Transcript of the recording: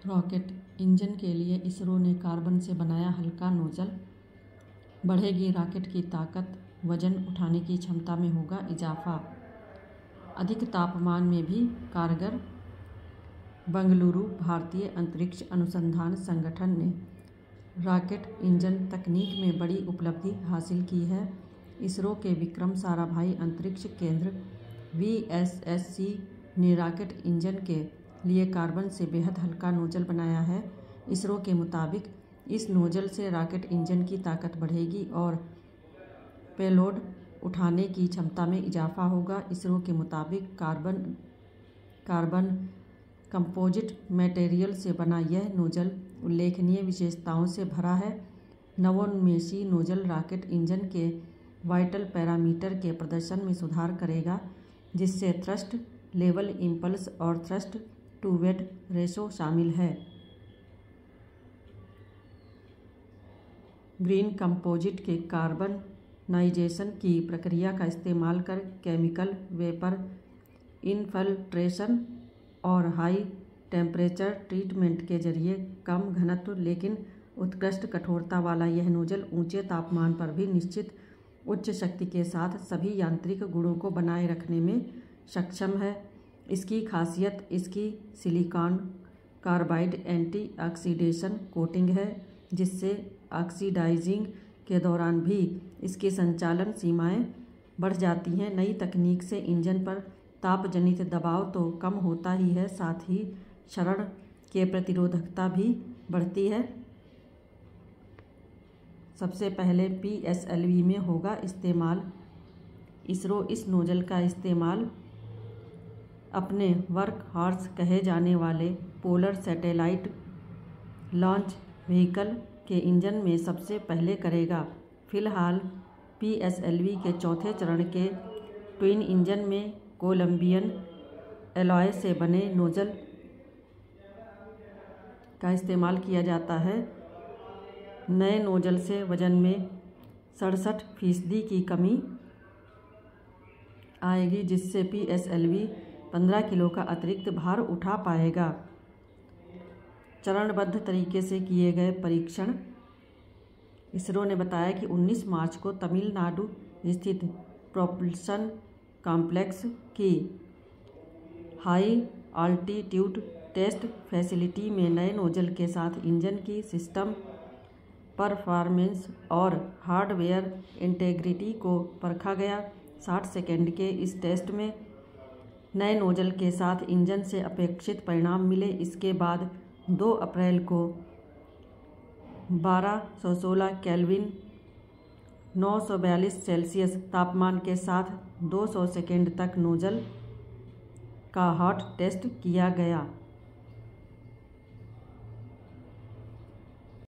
Rocket engine के लिए इसरो ने कार्बन से बनाया हल्का नोजल। बढ़ेगी रॉकेट की ताकत, वजन उठाने की क्षमता में होगा इजाफा। अधिक तापमान में भी कारगर। बेंगलुरु भारतीय अंतरिक्ष अनुसंधान संगठन ने रॉकेट इंजन तकनीक में बड़ी उपलब्धि हासिल की है। इसरो के विक्रम साराभाई अंतरिक्ष केंद्र VSSC ने रॉकेट इंजन के लिए कार्बन से बेहद हल्का नोजल बनाया है। इसरो के मुताबिक इस नोजल से रॉकेट इंजन की ताकत बढ़ेगी और पेलोड उठाने की क्षमता में इजाफा होगा। इसरो के मुताबिक कार्बन कंपोजिट मटेरियल से बना यह नोजल उल्लेखनीय विशेषताओं से भरा है। नवोन्मेषी नोजल रॉकेट इंजन के वाइटल पैरामीटर के प्रदर्शन में सुधार करेगा, जिससे थ्रस्ट लेवल, इम्पल्स और थ्रस्ट टू वेट रेशो शामिल है। ग्रीन कंपोजिट के कार्बनाइजेशन की प्रक्रिया का इस्तेमाल कर केमिकल वेपर इनफिल्ट्रेशन और हाई टेम्परेचर ट्रीटमेंट के जरिए कम घनत्व लेकिन उत्कृष्ट कठोरता वाला यह नोजल ऊंचे तापमान पर भी निश्चित उच्च शक्ति के साथ सभी यांत्रिक गुणों को बनाए रखने में सक्षम है। इसकी खासियत इसकी silicon carbide anti oxidation coating है, जिससे ऑक्सीडाइजिंग के दौरान भी इसकी संचालन सीमाएं बढ़ जाती हैं। नई तकनीक से इंजन पर ताप जनित दबाव तो कम होता ही है, साथ ही क्षरण के प्रतिरोधकता भी बढ़ती है। सबसे पहले PSLV में होगा इस्तेमाल। इसरो इस नोजल का इस्तेमाल अपने वर्क हॉर्स कहे जाने वाले पोलर सैटेलाइट लॉन्च व्हीकल के इंजन में सबसे पहले करेगा। फिलहाल PSLV के चौथे चरण के ट्विन इंजन में कोलंबियन एलॉय से बने नोजल का इस्तेमाल किया जाता है। नए नोजल से वजन में 67% की कमी आएगी, जिससे PSLV 15 किलो का अतिरिक्त भार उठा पाएगा। चरणबद्ध तरीके से किए गए परीक्षण। इसरो ने बताया कि 19 मार्च को तमिलनाडु स्थित प्रोपल्शन कॉम्प्लेक्स की हाई ऑल्टीट्यूड टेस्ट फैसिलिटी में नए नोजल के साथ इंजन की सिस्टम परफॉर्मेंस और हार्डवेयर इंटेग्रिटी को परखा गया। 60 सेकेंड के इस टेस्ट में नए नोजल के साथ इंजन से अपेक्षित परिणाम मिले। इसके बाद 2 अप्रैल को 1216 केल्विन 942 सेल्सियस तापमान के साथ 200 सेकेंड तक नोजल का हॉट टेस्ट किया गया।